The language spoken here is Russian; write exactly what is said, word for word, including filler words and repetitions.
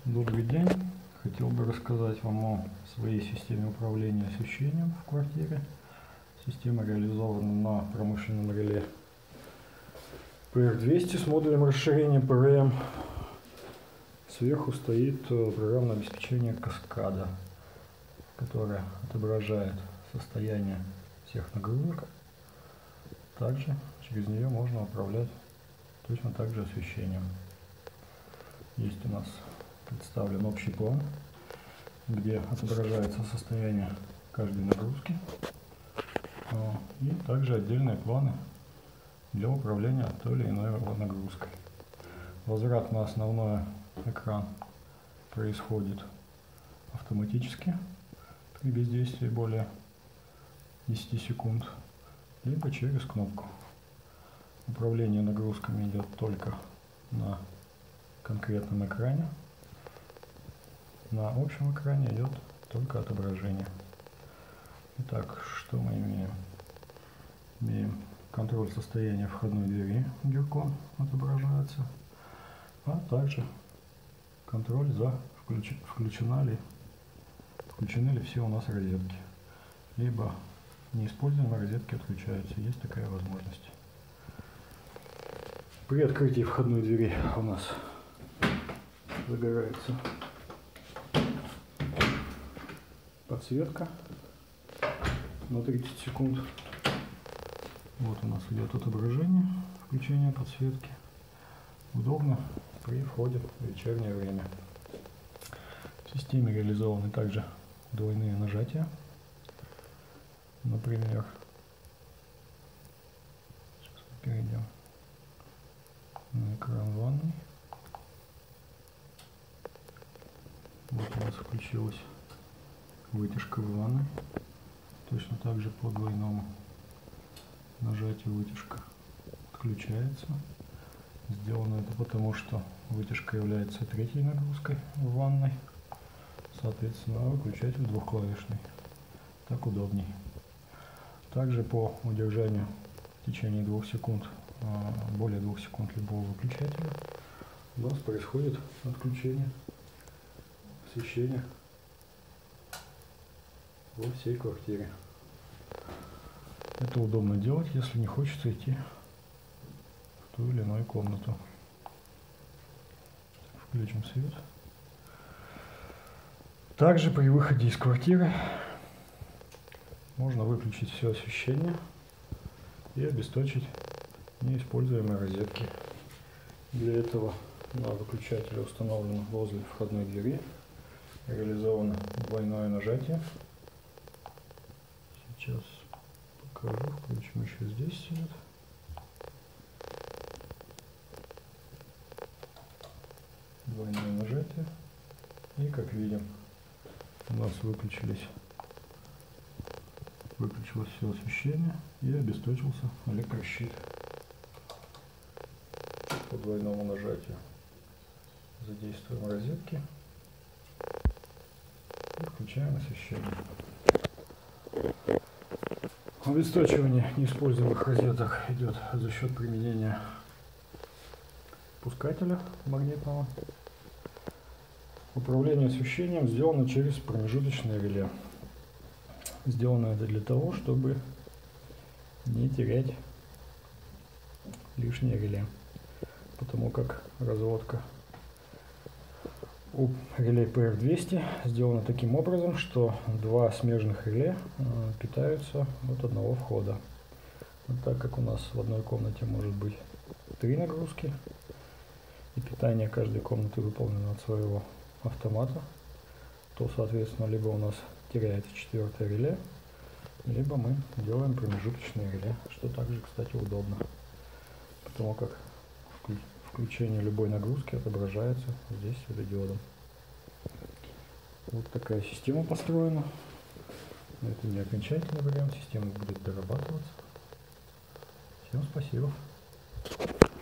Добрый день! Хотел бы рассказать вам о своей системе управления освещением в квартире. Система реализована на промышленном реле пи эр двести с модулем расширения пэ эр эм. Сверху стоит программное обеспечение Каскада, которое отображает состояние всех нагрузок. Также через нее можно управлять точно так же освещением. Есть у нас представлен общий план, где отображается состояние каждой нагрузки, и также отдельные планы для управления той или иной нагрузкой. Возврат на основной экран происходит автоматически при бездействии более десяти секунд, либо через кнопку. Управление нагрузками идет только на конкретном экране. На общем экране идет только отображение. Итак, что мы имеем? Имеем контроль состояния входной двери, гиркон отображается, а также контроль за включ... включена ли, включены ли все у нас розетки. Либо неиспользуемые розетки отключаются, есть такая возможность. При открытии входной двери у нас загорается подсветка на тридцать секунд. Вот у нас идет отображение, включение подсветки. Удобно при входе в вечернее время. В системе реализованы также двойные нажатия. Например, сейчас мы перейдем на экран ванной. Вот у нас включилась вытяжка в ванной. Точно так же по двойному нажатию вытяжка отключается. Сделано это потому, что вытяжка является третьей нагрузкой в ванной. Соответственно, выключатель двухклавишный. Так удобней. Также по удержанию в течение двух секунд, более двух секунд любого выключателя, у нас происходит отключение освещения во всей квартире. Это удобно делать, если не хочется идти в ту или иную комнату. Включим свет. Также при выходе из квартиры можно выключить все освещение и обесточить неиспользуемые розетки. Для этого на выключателе установлено возле входной двери. Реализовано двойное нажатие. Сейчас покажу, включим еще здесь свет. Двойное нажатие. И как видим, у нас выключились, выключилось все освещение и обесточился электрощит. По двойному нажатию задействуем розетки и включаем освещение. Обесточивание неиспользуемых розеток идет за счет применения пускателя магнитного. Управление освещением сделано через промежуточное реле. Сделано это для того, чтобы не терять лишнее реле, потому как разводка у реле пи эр двести сделано таким образом, что два смежных реле питаются от одного входа. Вот так как у нас в одной комнате может быть три нагрузки, и питание каждой комнаты выполнено от своего автомата, то, соответственно, либо у нас теряется четвертое реле, либо мы делаем промежуточное реле, что также, кстати, удобно, потому как включение любой нагрузки отображается здесь светодиодом. Вот такая система построена. Но это не окончательный вариант, система будет дорабатываться. Всем спасибо.